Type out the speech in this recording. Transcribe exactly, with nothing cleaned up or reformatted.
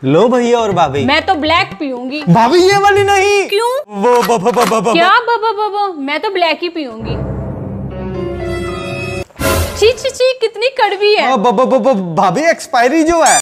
लो भैया और भाभी। मैं तो ब्लैक पीऊंगी। भाभी ये वाली नहीं। क्यों? वो ब, ब, ब, ब, ब, क्या बाबा बाबा, मैं तो ब्लैक ही पीऊंगी। ची ची ची, कितनी कड़वी है। ब, ब, ब, ब, भाभी एक्सपायरी जो है।